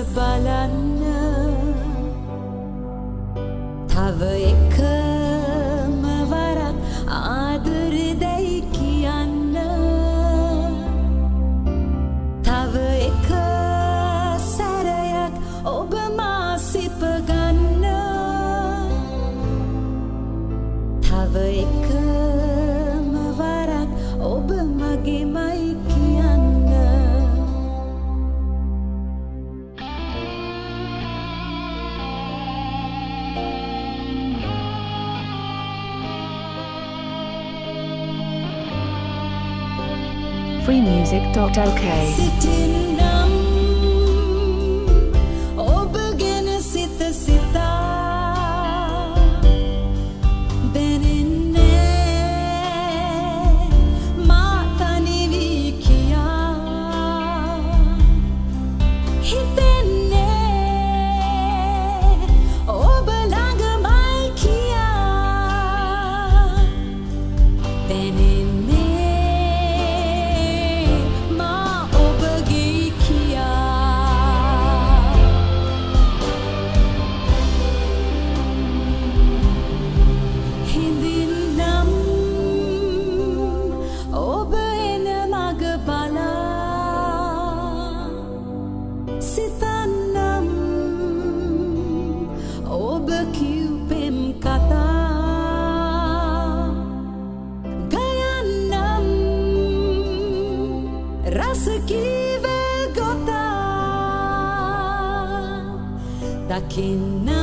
බලන්න තව එකම වරක් ආදරෙයි කියන්න තව එක සැරයක් ඔබ මා සිප ගන්න තව එකම වරක් ඔබ මගේමයි කියන්න freemusic.lk සිටින්නම් ඔබ ගැන සිත සිතා දැනෙන්නේ මා තනි වී කියා හිතෙන්නේ ඔබ ළඟමයි කියා දැනෙන්නේ සිතන්නම් ඔබ කිව්පෙම් කතා ගයන්නම් රස කීව ගොතා දකින්න